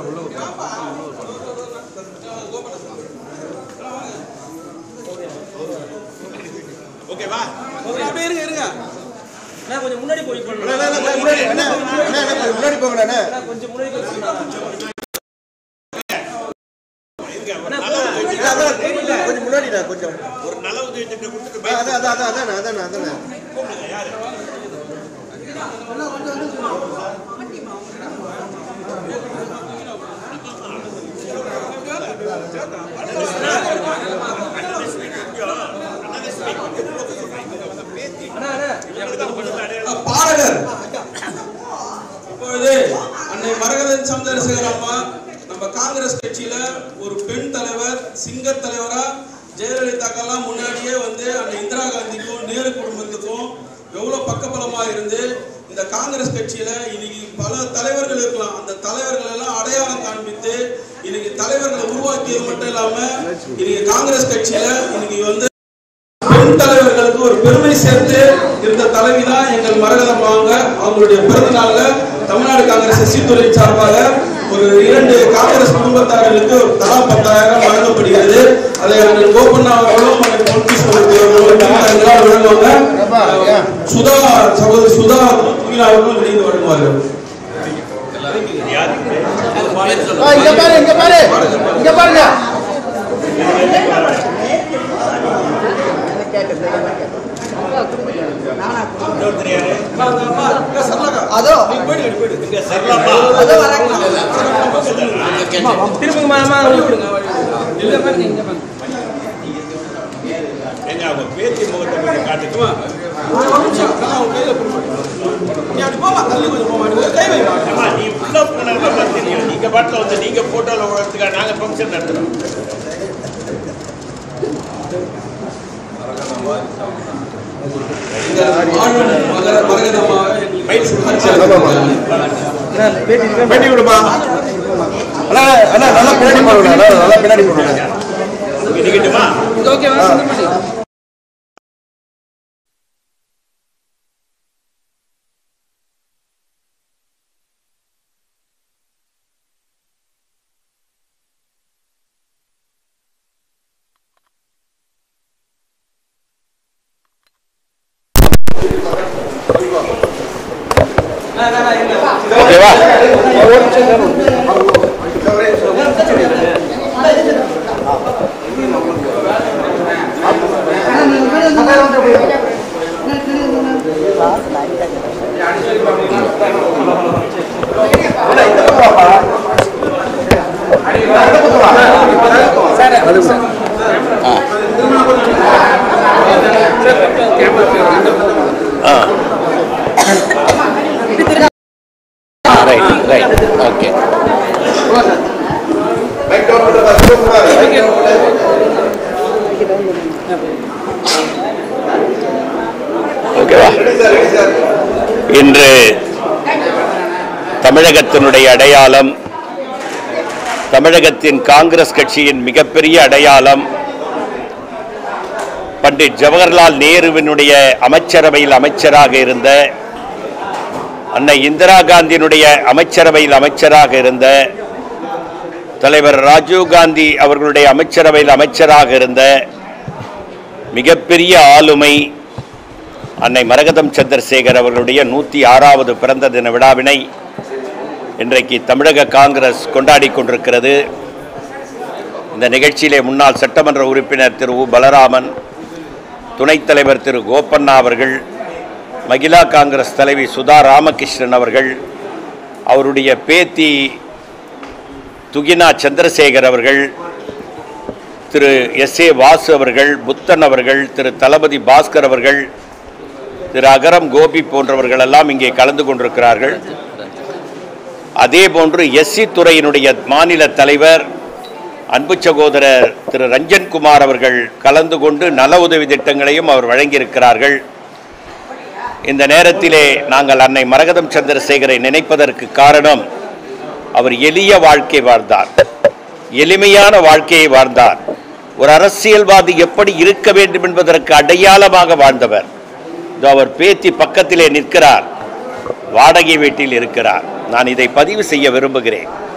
ஓகேவா? அப்படியே இருங்க கொஞ்சம் முன்னாடி போய் முன்னாடி போங்கண்ணே. கொஞ்சம் முன்னாடி கொஞ்சம் முன்னாடி கொஞ்சம் ஒரு நல உதவி திட்டம் கொடுத்துட்டு அதான் பாடகர் இப்பொழுது அன்னை மரகதன் சந்திரசேகர் அம்மா நம்ம காங்கிரஸ் கட்சியில ஒரு பெண் தலைவர், சிங்க தலைவரா ஜெயலலிதாக்கெல்லாம் முன்னாடியே வந்து அன்னை இந்திரா காந்திக்கும் நேரு குடும்பத்துக்கும் எவ்வளவு பக்கபலமா இருந்து இந்த காங்கிரஸ் கட்சியில இன்னைக்கு பல தலைவர்கள் இருக்கலாம். அந்த தலைவர்கள் எல்லாம் அடையாளம் காண்பித்து இன்னைக்கு தலைவர்களை உருவாக்கியது மட்டும் இல்லாம இன்னைக்கு காங்கிரஸ் கட்சியில இன்னைக்கு வந்து பெண் தலைவர்களுக்கு ஒரு பெருமை சேர்த்து இருந்த தலைவி தான் எங்கள் மரகதம்மாங்க. அவங்களுடைய பிறந்த நாள்ல தமிழ்நாடு காங்கிரஸ் எஸ்சி-துறை சார்பாக ஒரு 2 காங்கிரஸ் குடும்பத்தார்களுக்கு தலா 10,000 வழங்கப்படுகிறது. அதை எங்கள் கோபண்ணா அவர்களும் வழங்குவாங்க. சுதா சகோதரி சுதா துகிலா அவர்களும் இணைந்து வழங்குவார்கள். இங்க பாருங்க. பேத்தி முகத்தை காட்டுக்குமா? நீ உள்ள போனா தெரியும். நீங்க பாட்டில் வந்து நீங்க போட்டோல உழைத்துக்கா நாங்க ஃபங்க்ஷன் நடத்துறோம். பேட்டி கொடுப்பா. நல்லா பின்னாடி போடுங்க. நல்லா பின்னாடி போடுங்க. நிக்கட்டுமா? ஓகேவா? இன்று தமிழகத்தினுடைய அடையாளம், தமிழகத்தின் காங்கிரஸ் கட்சியின் மிகப்பெரிய அடையாளம், பண்டிட் ஜவஹர்லால் நேருவினுடைய அமைச்சரவையில் அமைச்சராக இருந்த, அன்னை இந்திரா காந்தியினுடைய அமைச்சரவையில் அமைச்சராக இருந்த, தலைவர் ராஜீவ் காந்தி அவர்களுடைய அமைச்சரவையில் அமைச்சராக இருந்த மிகப்பெரிய ஆளுமை அன்னை மரகதம் சந்திரசேகர் அவர்களுடைய 106வது பிறந்த தின விழாவினை இன்றைக்கு தமிழக காங்கிரஸ் கொண்டாடி கொண்டிருக்கிறது. இந்த நிகழ்ச்சியிலே முன்னாள் சட்டமன்ற உறுப்பினர் திரு உ. பலராமன், துணைத் தலைவர் திரு கோபண்ணா அவர்கள், மகிழா காங்கிரஸ் தலைவி சுதா ராமகிருஷ்ணன் அவர்கள், அவருடைய பேத்தி துகினா சந்திரசேகர் அவர்கள், திரு எஸ்.ஏ. வாசு அவர்கள், புத்தன் அவர்கள், திரு தளபதி பாஸ்கர் அவர்கள், திரு அகரம் கோபி போன்றவர்கள் எல்லாம் இங்கே கலந்து கொண்டிருக்கிறார்கள். அதே போன்று எஸ்சி துறையினுடைய மாநில தலைவர் அன்பு சகோதரர் திரு ரஞ்சன்குமார் அவர்கள் கலந்து கொண்டு நல உதவி திட்டங்களையும் அவர் வழங்கியிருக்கிறார்கள். இந்த நேரத்திலே நாங்கள் அன்னை மரகதம் சந்திரசேகரை நினைப்பதற்கு காரணம், அவர் எளிய வாழ்க்கை வாழ்ந்தார், எளிமையான வாழ்க்கையை வாழ்ந்தார். ஒரு அரசியல்வாதி எப்படி இருக்க வேண்டும் என்பதற்கு அடையாளமாக வாழ்ந்தவர். அவர் பேத்தி பக்கத்திலே நிற்கிறார், வாடகை வீட்டில் இருக்கிறார். நான் இதை பதிவு செய்ய விரும்புகிறேன்.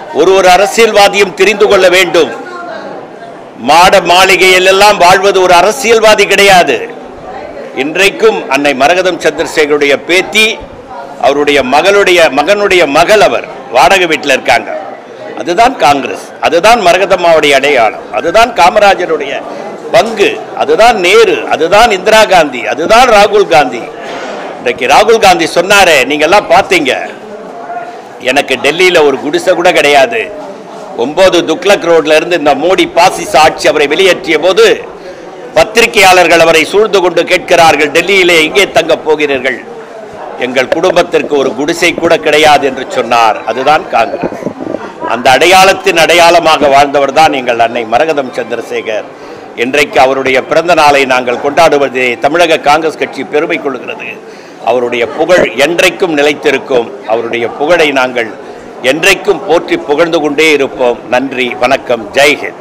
ஒரு அரசியல்வாதியும் தெரிந்து கொள்ள வேண்டும். மாட மாளிகையில் எல்லாம் வாழ்வது ஒரு அரசியல்வாதி கிடையாது. இன்றைக்கும் அன்னை மரகதம் சந்திரசேகருடைய பேத்தி, அவருடைய மகனுடைய மகள், அவர் வாடகை வீட்டில் இருக்காங்க. அதுதான் காங்கிரஸ், அதுதான் மரகதம்மாவுடைய அடையாளம், அதுதான் காமராஜருடைய பங்கு, அதுதான் நேரு, அதுதான் இந்திரா காந்தி, அதுதான் ராகுல் காந்தி. இன்றைக்கு ராகுல் காந்தி சொன்னாரே, நீங்க எல்லாம் பார்த்தீங்க, எனக்கு டெல்லியில ஒரு குடிசை கூட கிடையாது. 9 துக்ளக் ரோட்ல இருந்து இந்த மோடி பாசிச ஆட்சி அவரை வெளியேற்றிய போது பத்திரிகையாளர்கள் அவரை சூழ்ந்து கொண்டு கேட்கிறார்கள், டெல்லியிலே எங்கே தங்க போகிறீர்கள்? எங்கள் குடும்பத்திற்கு ஒரு குடிசை கூட கிடையாது என்று சொன்னார். அதுதான் காங்கிரஸ். அந்த அடையாளத்தின் அடையாளமாக வாழ்ந்தவர் தான் எங்கள் அன்னை மரகதம் சந்திரசேகர். இன்றைக்கு அவருடைய பிறந்த நாளை நாங்கள் கொண்டாடுவதை தமிழக காங்கிரஸ் கட்சி பெருமை கொள்கிறது. அவருடைய புகழ் என்றைக்கும் நிலைத்திருக்கும். அவருடைய புகழை நாங்கள் என்றைக்கும் போற்றி புகழ்ந்து கொண்டே இருப்போம். நன்றி, வணக்கம், ஜெய்ஹிந்த்.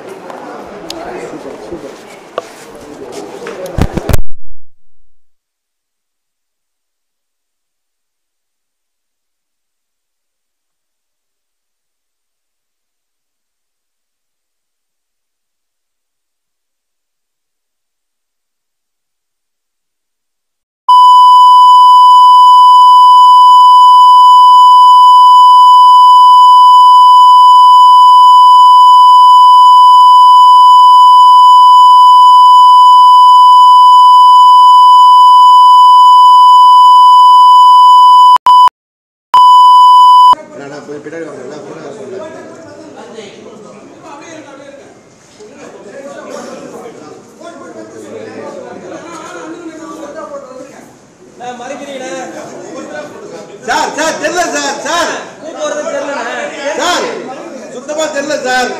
பின்னாடி வாங்க. சார் சார் தெரியல சார் சார் சார் சுத்தமா தெரியல சார்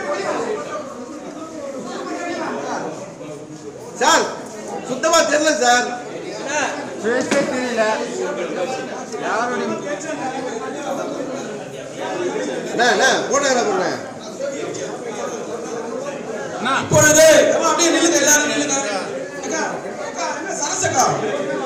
சார் சுத்தமா தெரியல சார் தெரியல யாரோட போட்டோ இப்பொழுது அப்படியே நில்லுங்க, எல்லாரும் நில்லுங்க. சரசக்கா